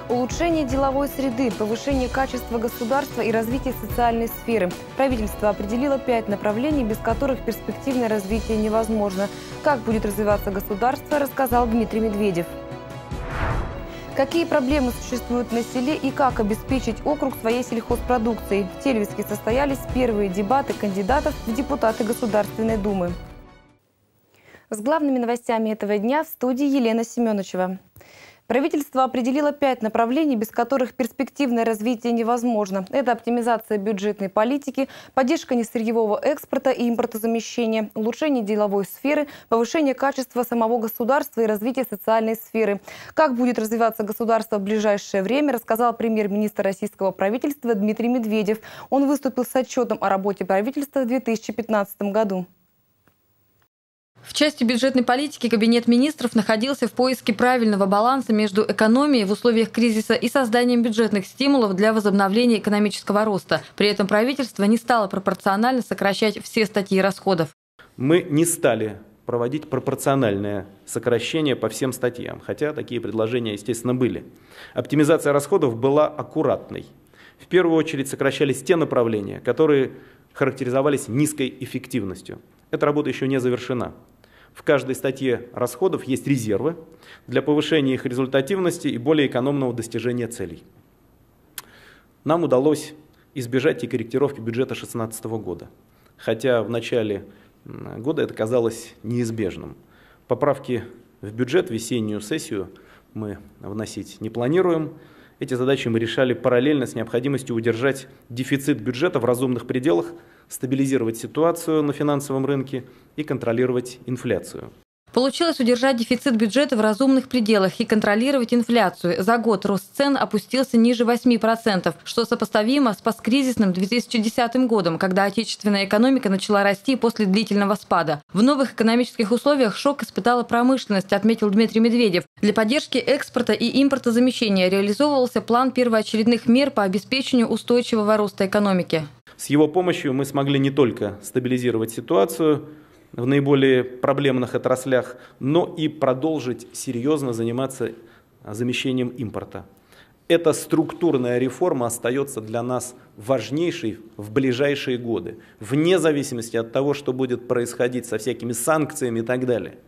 Улучшение деловой среды, повышение качества государства и развитие социальной сферы. Правительство определило 5 направлений, без которых перспективное развитие невозможно. Как будет развиваться государство, рассказал Дмитрий Медведев. Какие проблемы существуют на селе и как обеспечить округ своей сельхозпродукцией? В Тельвиске состоялись первые дебаты кандидатов в депутаты Государственной Думы. С главными новостями этого дня в студии Елена Семеновичева. Правительство определило 5 направлений, без которых перспективное развитие невозможно. Это оптимизация бюджетной политики, поддержка несырьевого экспорта и импортозамещения, улучшение деловой сферы, повышение качества самого государства и развитие социальной сферы. Как будет развиваться государство в ближайшее время, рассказал премьер-министр российского правительства Дмитрий Медведев. Он выступил с отчетом о работе правительства в 2015 году. В части бюджетной политики Кабинет министров находился в поиске правильного баланса между экономией в условиях кризиса и созданием бюджетных стимулов для возобновления экономического роста. При этом правительство не стало пропорционально сокращать все статьи расходов. Мы не стали проводить пропорциональное сокращение по всем статьям, хотя такие предложения, естественно, были. Оптимизация расходов была аккуратной. В первую очередь сокращались те направления, которые характеризовались низкой эффективностью. Эта работа еще не завершена. В каждой статье расходов есть резервы для повышения их результативности и более экономного достижения целей. Нам удалось избежать и корректировки бюджета 2016 года, хотя в начале года это казалось неизбежным. Поправки в бюджет, весеннюю сессию мы вносить не планируем. Эти задачи мы решали параллельно с необходимостью удержать дефицит бюджета в разумных пределах, стабилизировать ситуацию на финансовом рынке и контролировать инфляцию. Получилось удержать дефицит бюджета в разумных пределах и контролировать инфляцию. За год рост цен опустился ниже 8%, что сопоставимо с посткризисным 2010 годом, когда отечественная экономика начала расти после длительного спада. В новых экономических условиях шок испытала промышленность, отметил Дмитрий Медведев. Для поддержки экспорта и импортозамещения реализовывался план первоочередных мер по обеспечению устойчивого роста экономики. С его помощью мы смогли не только стабилизировать ситуацию в наиболее проблемных отраслях, но и продолжить серьезно заниматься замещением импорта. Эта структурная реформа остается для нас важнейшей в ближайшие годы, вне зависимости от того, что будет происходить со всякими санкциями и так далее.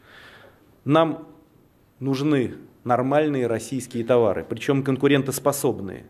Нам нужны нормальные российские товары, причем конкурентоспособные.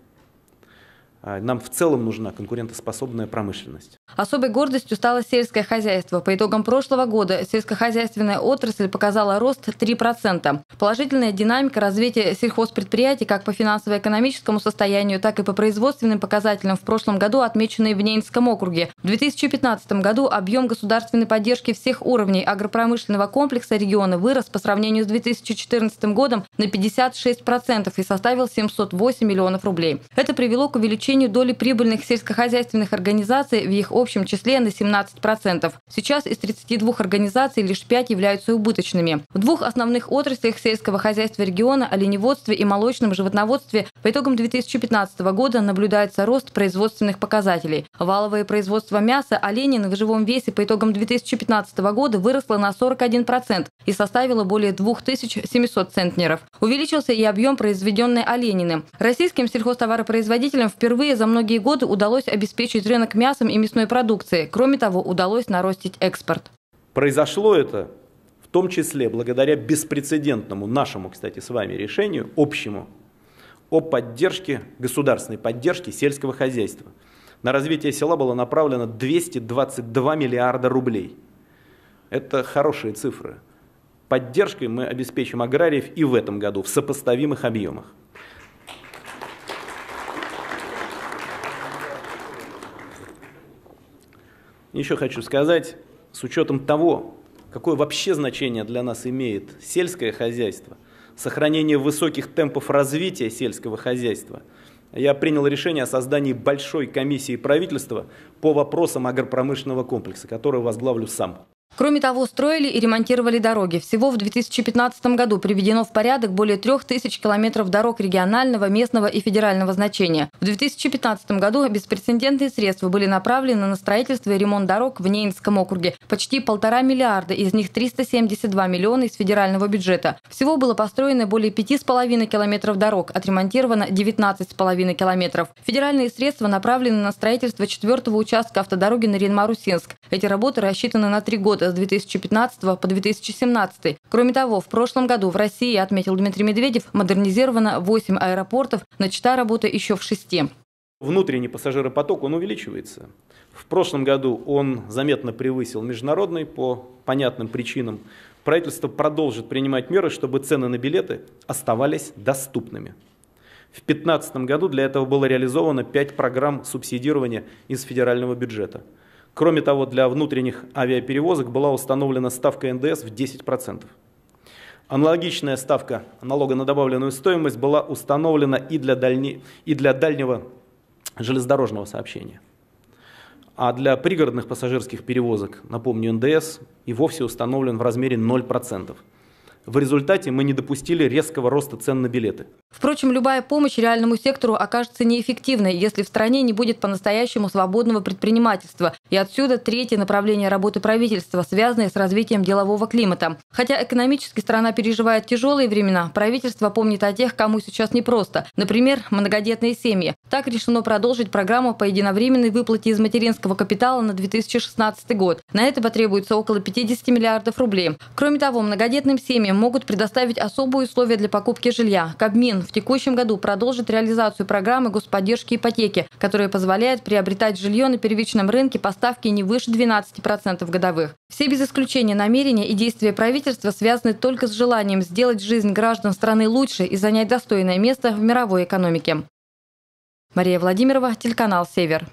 Нам в целом нужна конкурентоспособная промышленность. Особой гордостью стало сельское хозяйство. По итогам прошлого года сельскохозяйственная отрасль показала рост 3%. Положительная динамика развития сельхозпредприятий как по финансово-экономическому состоянию, так и по производственным показателям в прошлом году отмечены в Ненецком округе. В 2015 году объем государственной поддержки всех уровней агропромышленного комплекса региона вырос по сравнению с 2014 годом на 56% и составил 708 миллионов рублей. Это привело к увеличению доли прибыльных сельскохозяйственных организаций в их общем числе на 17%. Сейчас из 32 организаций лишь 5 являются убыточными. В двух основных отраслях сельского хозяйства региона – оленеводстве и молочном животноводстве – по итогам 2015 года наблюдается рост производственных показателей. Валовое производство мяса оленины в живом весе по итогам 2015 года выросло на 41% и составило более 2700 центнеров. Увеличился и объем произведенной оленины. Российским сельхозтоваропроизводителям впервые за многие годы удалось обеспечить рынок мясом и мясной продукцией. Кроме того, удалось нарастить экспорт. Произошло это в том числе благодаря беспрецедентному нашему, кстати, с вами решению, общему, о поддержке, государственной поддержке сельского хозяйства. На развитие села было направлено 222 миллиарда рублей. Это хорошие цифры. Поддержкой мы обеспечим аграриев и в этом году в сопоставимых объемах. Еще хочу сказать, с учетом того, какое вообще значение для нас имеет сельское хозяйство, сохранение высоких темпов развития сельского хозяйства, я принял решение о создании большой комиссии правительства по вопросам агропромышленного комплекса, которую возглавлю сам. Кроме того, строили и ремонтировали дороги. Всего в 2015 году приведено в порядок более 3000 километров дорог регионального, местного и федерального значения. В 2015 году беспрецедентные средства были направлены на строительство и ремонт дорог в Ненецком округе. Почти 1,5 миллиарда, из них 372 миллиона из федерального бюджета. Всего было построено более 5,5 километров дорог, отремонтировано 19,5 километров. Федеральные средства направлены на строительство 4-го участка автодороги Нарьян-Мар-Усинск. Эти работы рассчитаны на 3 года, с 2015 по 2017. Кроме того, в прошлом году в России, отметил Дмитрий Медведев, модернизировано 8 аэропортов, начата работа еще в 6. Внутренний пассажиропоток, он увеличивается. В прошлом году он заметно превысил международный по понятным причинам. Правительство продолжит принимать меры, чтобы цены на билеты оставались доступными. В 2015 году для этого было реализовано 5 программ субсидирования из федерального бюджета. Кроме того, для внутренних авиаперевозок была установлена ставка НДС в 10%. Аналогичная ставка налога на добавленную стоимость была установлена и для дальнего железнодорожного сообщения. А для пригородных пассажирских перевозок, напомню, НДС и вовсе установлен в размере 0%. В результате мы не допустили резкого роста цен на билеты. Впрочем, любая помощь реальному сектору окажется неэффективной, если в стране не будет по-настоящему свободного предпринимательства. И отсюда третье направление работы правительства, связанное с развитием делового климата. Хотя экономически страна переживает тяжелые времена, правительство помнит о тех, кому сейчас непросто. Например, многодетные семьи. Так решено продолжить программу по единовременной выплате из материнского капитала на 2016 год. На это потребуется около 50 миллиардов рублей. Кроме того, многодетным семьям могут предоставить особые условия для покупки жилья. Кабмин в текущем году продолжит реализацию программы господдержки ипотеки, которая позволяет приобретать жилье на первичном рынке по ставке не выше 12% годовых. Все без исключения намерения и действия правительства связаны только с желанием сделать жизнь граждан страны лучше и занять достойное место в мировой экономике. Мария Владимирова, телеканал «Север».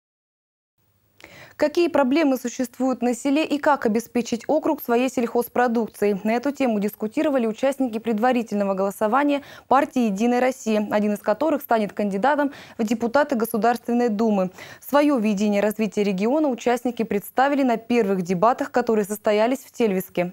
Какие проблемы существуют на селе и как обеспечить округ своей сельхозпродукцией? На эту тему дискутировали участники предварительного голосования партии «Единая Россия», один из которых станет кандидатом в депутаты Государственной Думы. Свое видение развития региона участники представили на первых дебатах, которые состоялись в Тельвиске.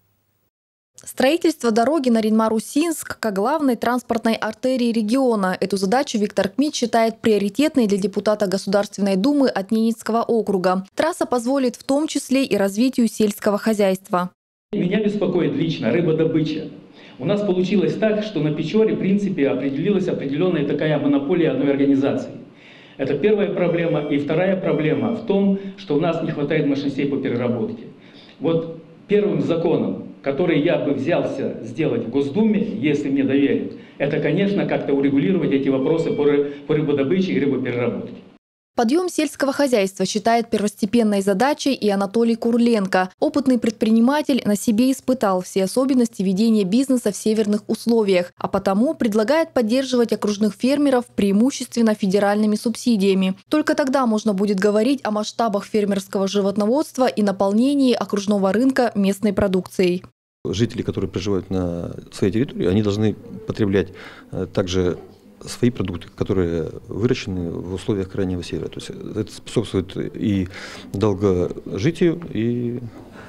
Строительство дороги Нарьян-Мар-Усинск как главной транспортной артерии региона. Эту задачу Виктор Кмит считает приоритетной для депутата Государственной Думы от Ненецкого округа. Трасса позволит в том числе и развитию сельского хозяйства. Меня беспокоит лично рыбодобыча. У нас получилось так, что на Печоре, в принципе, определилась определенная такая монополия одной организации. Это первая проблема. И вторая проблема в том, что у нас не хватает мощностей по переработке. Вот первым законом, который я бы взялся сделать в Госдуме, если мне доверят, это, конечно, как-то урегулировать эти вопросы по рыбодобыче и рыбопереработке. Подъем сельского хозяйства считает первостепенной задачей и Анатолий Курленко. Опытный предприниматель на себе испытал все особенности ведения бизнеса в северных условиях, а потому предлагает поддерживать окружных фермеров преимущественно федеральными субсидиями. Только тогда можно будет говорить о масштабах фермерского животноводства и наполнении окружного рынка местной продукцией. Жители, которые проживают на своей территории, они должны потреблять также свои продукты, которые выращены в условиях Крайнего Севера. То есть это способствует и долгожитию, и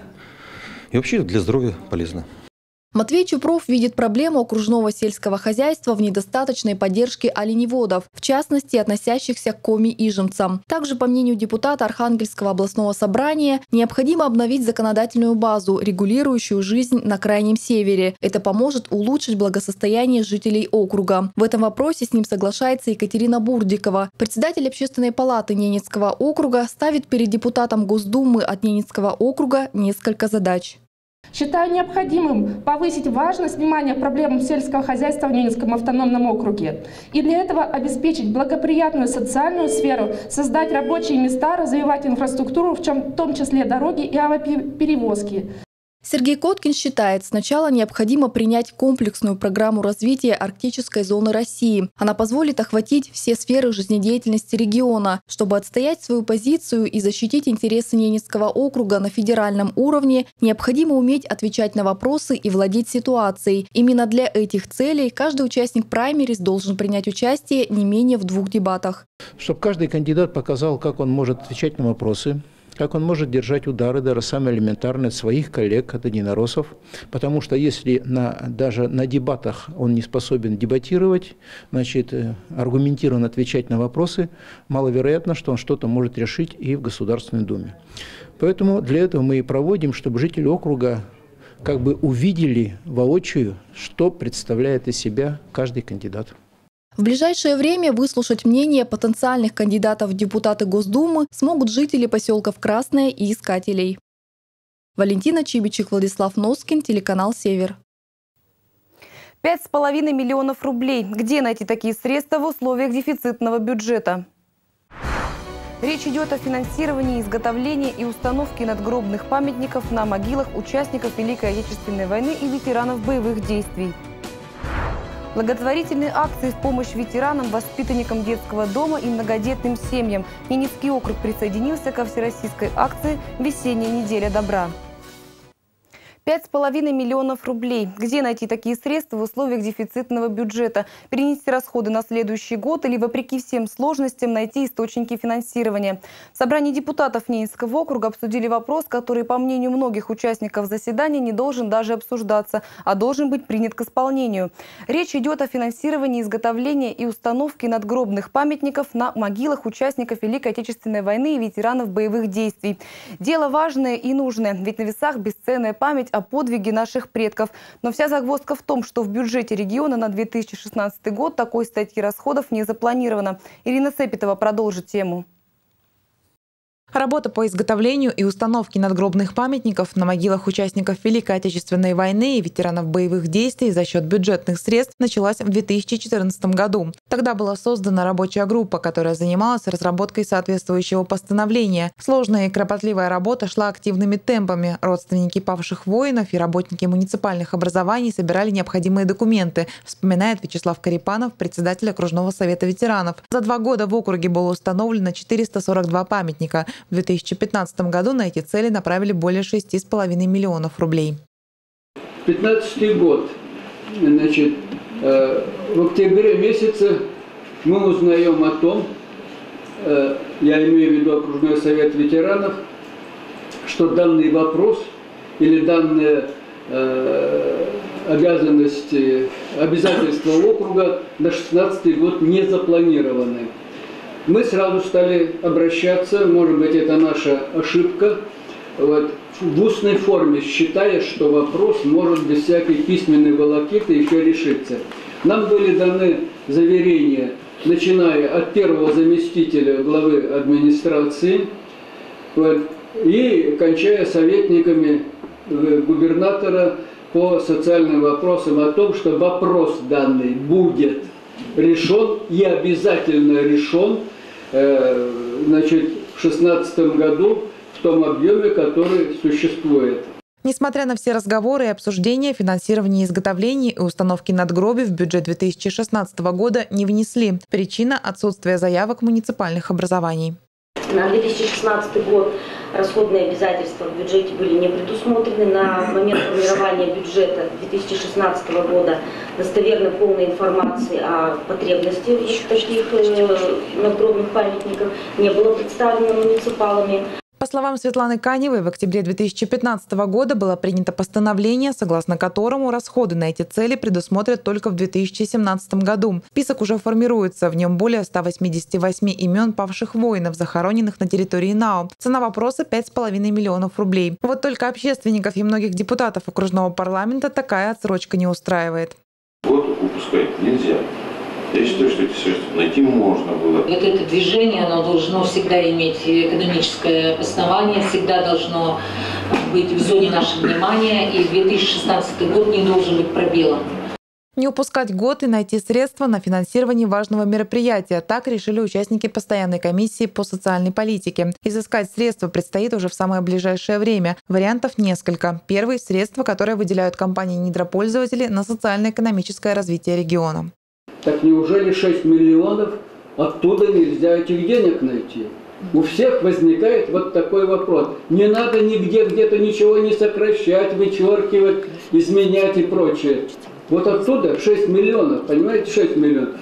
вообще для здоровья полезно. Матвей Чупров видит проблему окружного сельского хозяйства в недостаточной поддержке оленеводов, в частности, относящихся к коми-ижемцам. Также, по мнению депутата Архангельского областного собрания, необходимо обновить законодательную базу, регулирующую жизнь на Крайнем Севере. Это поможет улучшить благосостояние жителей округа. В этом вопросе с ним соглашается Екатерина Бурдикова. Председатель Общественной палаты Ненецкого округа ставит перед депутатом Госдумы от Ненецкого округа несколько задач. Считаю необходимым повысить важность внимания к проблемам сельского хозяйства в Ненецком автономном округе. И для этого обеспечить благоприятную социальную сферу, создать рабочие места, развивать инфраструктуру, в том числе дороги и авиаперевозки. Сергей Коткин считает, сначала необходимо принять комплексную программу развития арктической зоны России. Она позволит охватить все сферы жизнедеятельности региона. Чтобы отстоять свою позицию и защитить интересы Ненецкого округа на федеральном уровне, необходимо уметь отвечать на вопросы и владеть ситуацией. Именно для этих целей каждый участник праймерис должен принять участие не менее в 2 дебатах. Чтобы каждый кандидат показал, как он может отвечать на вопросы, как он может держать удары, даже самые элементарные, от своих коллег, от единороссов. Потому что если даже на дебатах он не способен дебатировать, значит, аргументированно отвечать на вопросы, маловероятно, что он что-то может решить и в Государственной Думе. Поэтому для этого мы и проводим, чтобы жители округа как бы увидели воочию, что представляет из себя каждый кандидат. В ближайшее время выслушать мнение потенциальных кандидатов в депутаты Госдумы смогут жители поселков Красное и Искателей. Валентина Чибичек, Владислав Носкин, телеканал «Север». 5,5 миллионов рублей. Где найти такие средства в условиях дефицитного бюджета? Речь идет о финансировании изготовления и установки надгробных памятников на могилах участников Великой Отечественной войны и ветеранов боевых действий. Благотворительные акции в помощь ветеранам, воспитанникам детского дома и многодетным семьям. Ненецкий округ присоединился ко всероссийской акции «Весенняя неделя добра». 5,5 миллионов рублей. Где найти такие средства в условиях дефицитного бюджета? Перенести расходы на следующий год или, вопреки всем сложностям, найти источники финансирования? В собрании депутатов Ненецкого округа обсудили вопрос, который, по мнению многих участников заседания, не должен даже обсуждаться, а должен быть принят к исполнению. Речь идет о финансировании изготовления и установки надгробных памятников на могилах участников Великой Отечественной войны и ветеранов боевых действий. Дело важное и нужное, ведь на весах бесценная память о подвиге наших предков. Но вся загвоздка в том, что в бюджете региона на 2016 год такой статьи расходов не запланировано. Ирина Цепетова продолжит тему. Работа по изготовлению и установке надгробных памятников на могилах участников Великой Отечественной войны и ветеранов боевых действий за счет бюджетных средств началась в 2014 году. Тогда была создана рабочая группа, которая занималась разработкой соответствующего постановления. Сложная и кропотливая работа шла активными темпами. Родственники павших воинов и работники муниципальных образований собирали необходимые документы, вспоминает Вячеслав Карипанов, председатель окружного совета ветеранов. За 2 года в округе было установлено 442 памятника. В 2015 году на эти цели направили более 6,5 миллионов рублей. 2015 год. Значит, в октябре месяце мы узнаем о том, я имею в виду окружной совет ветеранов, что данный вопрос или данные обязательства округа на 2016 год не запланированы. Мы сразу стали обращаться, может быть, это наша ошибка, в устной форме, считая, что вопрос может без всякой письменной волокиты еще решиться. Нам были даны заверения, начиная от первого заместителя главы администрации и кончая советниками губернатора по социальным вопросам о том, что вопрос данный будет решен и обязательно решен, значит, в 2016 году в том объеме, который существует. Несмотря на все разговоры и обсуждения, финансирование изготовления и установки надгробий в бюджет 2016 года не внесли. Причина – отсутствие заявок муниципальных образований. На 2016 год расходные обязательства в бюджете были не предусмотрены. На момент формирования бюджета 2016 года достоверно полной информации о потребности в таких надгробных памятников не было представлено муниципалами. По словам Светланы Каневой, в октябре 2015 года было принято постановление, согласно которому расходы на эти цели предусмотрят только в 2017 году. Список уже формируется, в нем более 188 имен павших воинов, захороненных на территории НАО. Цена вопроса – 5,5 миллионов рублей. Вот только общественников и многих депутатов окружного парламента такая отсрочка не устраивает. Вот упускать нельзя. Я считаю, что эти средства найти можно было. Вот это движение, оно должно всегда иметь экономическое основание, всегда должно быть в зоне нашего внимания, и 2016 год не должен быть пробелом. Не упускать год и найти средства на финансирование важного мероприятия. Так решили участники постоянной комиссии по социальной политике. Изыскать средства предстоит уже в самое ближайшее время. Вариантов несколько. Первый – средства, которые выделяют компании-недропользователи на социально-экономическое развитие региона. Так неужели 6 миллионов, оттуда нельзя этих денег найти? У всех возникает вот такой вопрос. Не надо нигде где-то ничего не сокращать, вычеркивать, изменять и прочее. Вот оттуда 6 миллионов, понимаете, 6 миллионов.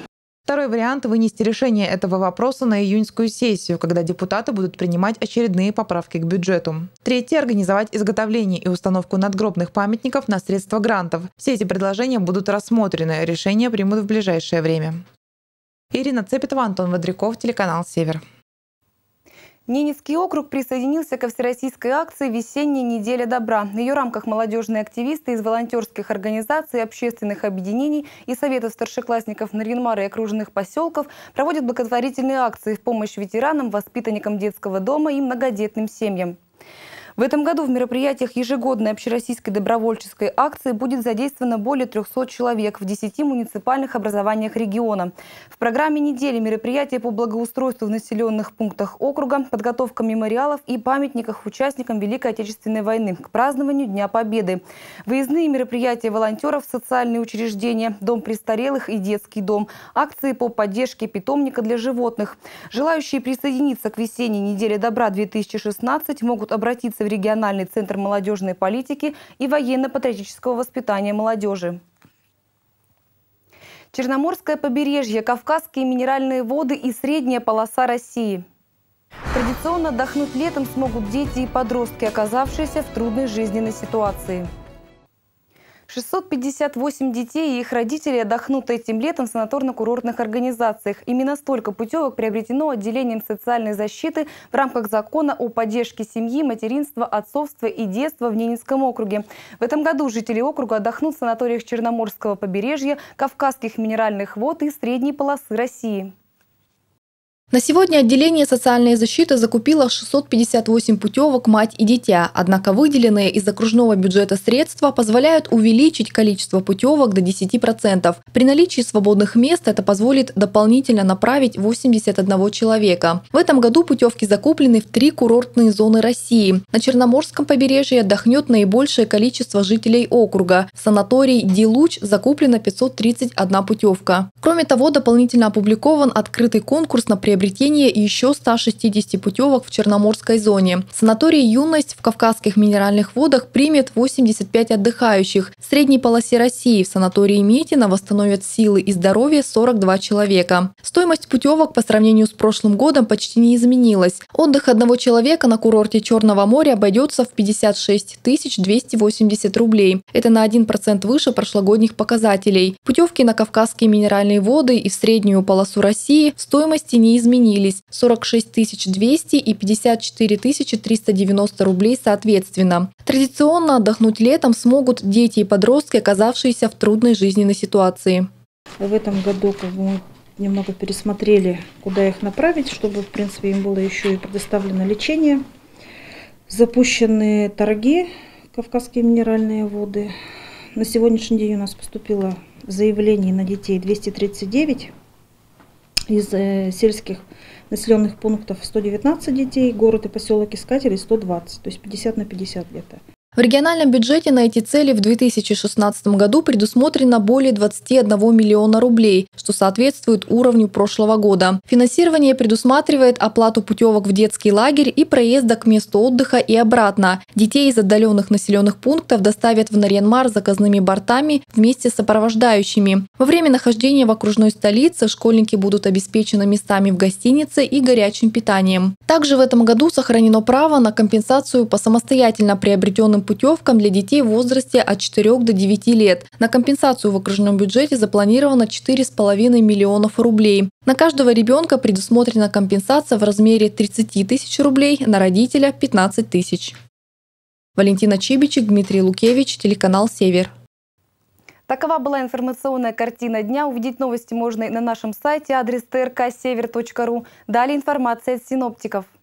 Второй вариант – вынести решение этого вопроса на июньскую сессию, когда депутаты будут принимать очередные поправки к бюджету. Третий – организовать изготовление и установку надгробных памятников на средства грантов. Все эти предложения будут рассмотрены, решения примут в ближайшее время. Ирина Цепетова, Антон Водряков, телеканал «Север». Ненецкий округ присоединился ко всероссийской акции «Весенняя неделя добра». В ее рамках молодежные активисты из волонтерских организаций, общественных объединений и советов старшеклассников Нарьян-Мара и окружных поселков проводят благотворительные акции в помощь ветеранам, воспитанникам детского дома и многодетным семьям. В этом году в мероприятиях ежегодной общероссийской добровольческой акции будет задействовано более 300 человек в 10 муниципальных образованиях региона. В программе недели мероприятия по благоустройству в населенных пунктах округа, подготовка мемориалов и памятников участникам Великой Отечественной войны к празднованию Дня Победы. Выездные мероприятия волонтеров в социальные учреждения, дом престарелых и детский дом, акции по поддержке питомника для животных. Желающие присоединиться к весенней неделе добра 2016 могут обратиться в региональный центр молодежной политики и военно-патриотического воспитания молодежи. Черноморское побережье, Кавказские минеральные воды и средняя полоса России. Традиционно отдохнуть летом смогут дети и подростки, оказавшиеся в трудной жизненной ситуации. 658 детей и их родителей отдохнут этим летом в санаторно-курортных организациях. Именно столько путевок приобретено отделением социальной защиты в рамках закона о поддержке семьи, материнства, отцовства и детства в Ненецком округе. В этом году жители округа отдохнут в санаториях Черноморского побережья, Кавказских минеральных вод и средней полосы России. На сегодня отделение социальной защиты закупило 658 путевок «Мать и дитя», однако выделенные из окружного бюджета средства позволяют увеличить количество путевок до 10%. При наличии свободных мест это позволит дополнительно направить 81 человека. В этом году путевки закуплены в 3 курортные зоны России. На Черноморском побережье отдохнет наибольшее количество жителей округа. В санаторий Дилуч закуплена 531 путевка. Кроме того, дополнительно опубликован открытый конкурс на приобретение еще 160 путевок в Черноморской зоне. Санаторий «Юность» в Кавказских минеральных водах примет 85 отдыхающих. В средней полосе России в санатории Метино восстановят силы и здоровье 42 человека. Стоимость путевок по сравнению с прошлым годом почти не изменилась. Отдых одного человека на курорте Черного моря обойдется в 56 280 рублей. Это на 1% выше прошлогодних показателей. Путевки на Кавказские минеральные воды и в среднюю полосу России в стоимости не изменились. 46 200 и 54 390 рублей соответственно. Традиционно отдохнуть летом смогут дети и подростки, оказавшиеся в трудной жизненной ситуации. В этом году мы немного пересмотрели, куда их направить, чтобы, в принципе, им было еще и предоставлено лечение. Запущены торги «Кавказские минеральные воды». На сегодняшний день у нас поступило заявлений на детей 239. Из сельских населенных пунктов 119 детей, город и поселок Искателей 120, то есть 50 на 50 где-то. В региональном бюджете на эти цели в 2016 году предусмотрено более 21 миллиона рублей, что соответствует уровню прошлого года. Финансирование предусматривает оплату путевок в детский лагерь и проезда к месту отдыха и обратно. Детей из отдаленных населенных пунктов доставят в Нарьян-Мар заказными бортами вместе с сопровождающими. Во время нахождения в окружной столице школьники будут обеспечены местами в гостинице и горячим питанием. Также в этом году сохранено право на компенсацию по самостоятельно приобретенным путевкам для детей в возрасте от 4 до 9 лет. На компенсацию в окружном бюджете запланировано 4,5 миллионов рублей. На каждого ребенка предусмотрена компенсация в размере 30 тысяч рублей, на родителя 15 тысяч. Валентина Чибичек, Дмитрий Лукевич, телеканал «Север». Такова была информационная картина дня. Увидеть новости можно и на нашем сайте, адрес trksevер.ru. Далее информация от синоптиков.